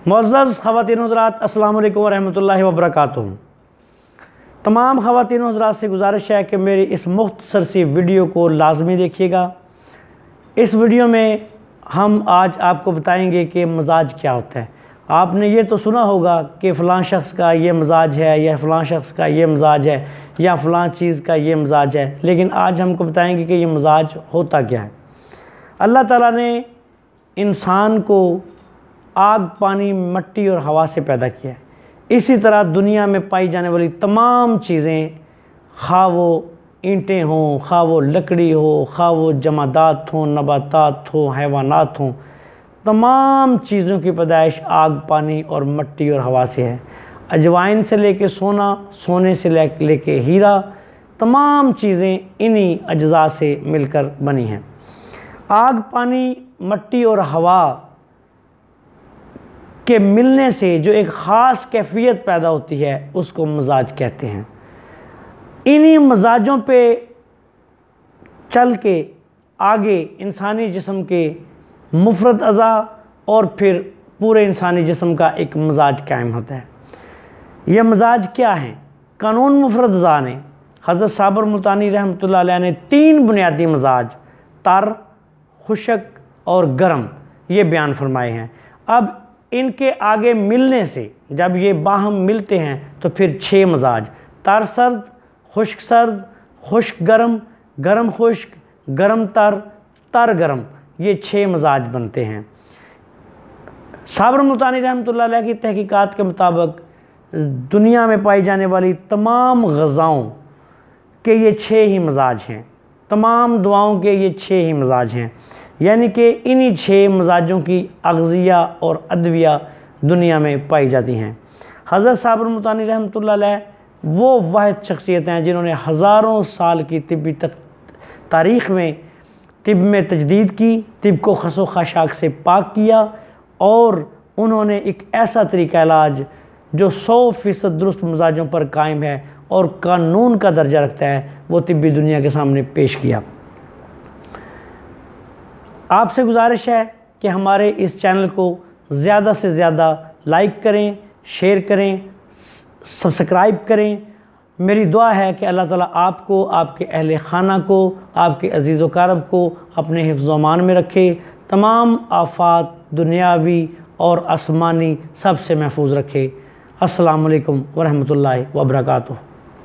معزز خواتین و حضرات، السلام علیکم ورحمۃ اللہ وبرکاتہ۔ تمام خواتین و حضرات سے گزارش ہے کہ میری اس مختصر سی ویڈیو کو لازمی دیکھیے گا۔ اس ویڈیو میں ہم آج آپ کو بتائیں گے کہ مزاج کیا ہوتا ہے۔ آپ نے یہ تو سنا ہوگا کہ فلاں شخص کا یہ مزاج ہے، یا فلاں شخص کا یہ مزاج ہے، یا فلاں چیز کا یہ مزاج ہے، لیکن آج ہم کو بتائیں گے کہ یہ مزاج ہوتا کیا ہے۔ اللہ تعالیٰ نے انسان کو آگ، پانی، مٹی اور ہوا سے پیدا کیا ہے۔ اسی طرح دنیا میں پائی جانے والی تمام چیزیں، خواہ وہ اینٹیں ہوں، خواہ وہ لکڑی ہو، خواہ وہ جمادات ہوں، نباتات ہوں، حیوانات ہوں، تمام چیزوں کی پیدائش آگ، پانی اور مٹی اور ہوا سے ہے۔ اجوائن سے لے کے سونا، سونے سے لے کے ہیرا، تمام چیزیں انہی اجزاء سے مل کر بنی ہیں۔ آگ، پانی، مٹی اور ہوا کے ملنے سے جو ایک خاص کیفیت پیدا ہوتی ہے اس کو مزاج کہتے ہیں۔ انہی مزاجوں پہ چل کے آگے انسانی جسم کے مفرد اعضاء اور پھر پورے انسانی جسم کا ایک مزاج قائم ہوتا ہے۔ یہ مزاج کیا ہیں؟ قانون مفرد اعضاء نے حضرت صابر ملتانی رحمۃ اللہ علیہ نے 3 بنیادی مزاج تر، خشک اور گرم یہ بیان فرمائے ہیں۔ اب ان کے آگے ملنے سے جب یہ باہم ملتے ہیں تو پھر 6 مزاج تر سرد، خشک گرم، گرم خشک، گرم تر، تر گرم، یہ 6 مزاج بنتے ہیں۔ صابر ملتانی رحمۃ اللہ علیہ کی تحقیقات کے مطابق دنیا میں پائی جانے والی تمام غذاؤں کے یہ 6 ہی مزاج ہیں، تمام دواؤں کے یہ 6 ہی مزاج ہیں، یعنی کہ انہی 6 مزاجوں کی اغذیہ اور ادویہ دنیا میں پائی جاتی ہیں۔ حضرت صابر ملتانی رحمۃ اللہ علیہ وہ واحد شخصیت ہیں جنہوں نے ہزاروں سال کی طبی تاریخ میں طب میں تجدید کی، طب کو خس و خاشاک سے پاک کیا، اور انہوں نے ایک ایسا طریقہ علاج جو 100% درست مزاجوں پر قائم ہے اور قانون کا درجہ رکھتا ہے وہ طبی دنیا کے سامنے پیش کیا۔ آپ سے گزارش ہے کہ ہمارے اس چینل کو زیادہ سے زیادہ لائک کریں، شیئر کریں، سبسکرائب کریں۔ میری دعا ہے کہ اللہ تعالیٰ آپ کو، آپ کے اہل خانہ کو، آپ کے عزیز و اقارب کو اپنے حفظ و امان میں رکھے، تمام آفات دنیاوی اور آسمانی سب سے محفوظ رکھے۔ السلام علیکم ورحمۃ اللہ وبرکاتہ۔